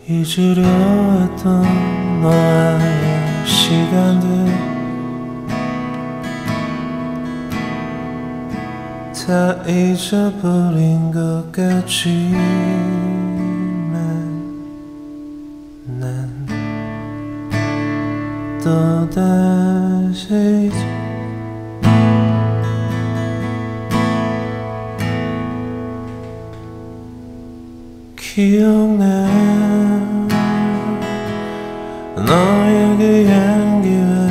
잊으려 했던 너와의 시간들 다 잊어버린 것 같지만 난 또다시 기억나 너의 그 향기와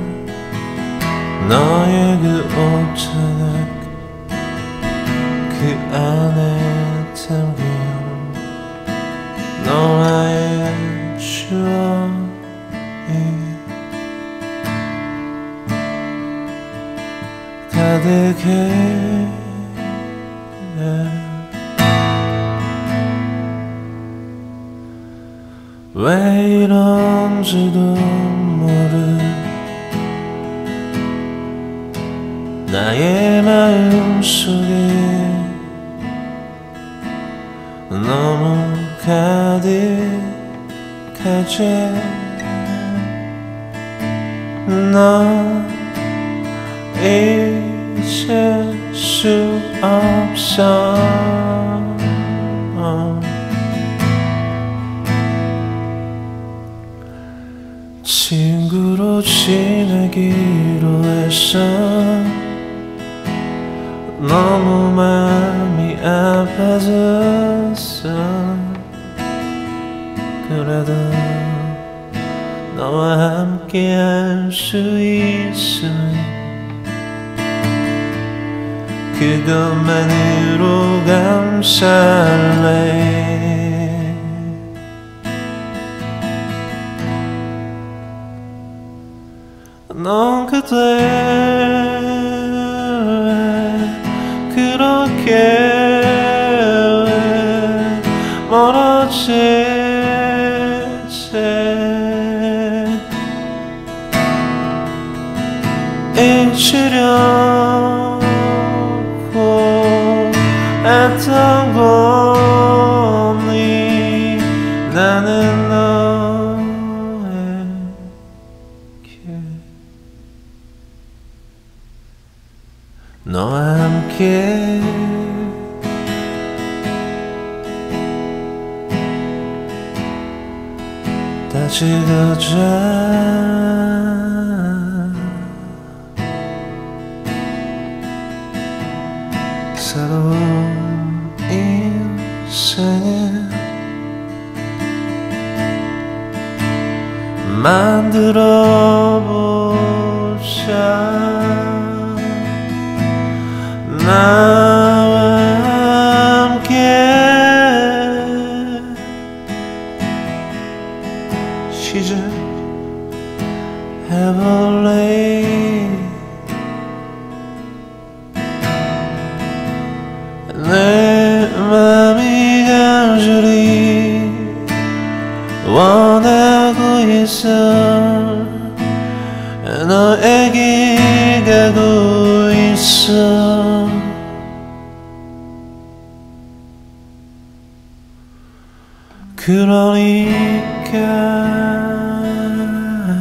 너의 그 옷자락 그 안에 담긴 너와의 추억이 가득해 왜 이런지도 모르 나의 마음속에 너무 가득하지 너 잊을 수 없어 친구로 지내기로 했어 너무 마음이 아파졌어 그래도 너와 함께 할 수 있으면 그것만으로 감사할래 넌 그때 그렇게 멀어지지 잊으려고 했던 거니 나는 너와 함께 다시 걷자 새로운 인생을 만들어 보자 나와 함께 시작해볼래 내 맘이 간절히 원하고 있어 너에게 가고 있어 그러니까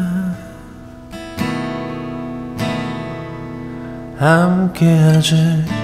함께하지